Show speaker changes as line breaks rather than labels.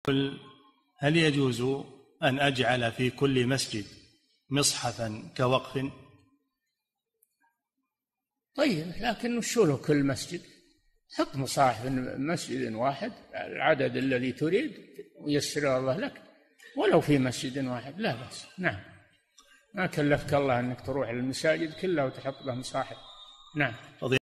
هل يجوز أن أجعل في كل مسجد مصحفا كوقف؟
طيب، لكن شو له كل مسجد؟ حط مصاحف مسجد واحد العدد الذي تريد ويسر الله لك، ولو في مسجد واحد لا بأس. نعم، ما كلفك الله أنك تروح للمساجد كلها وتحط له مصاحف. نعم.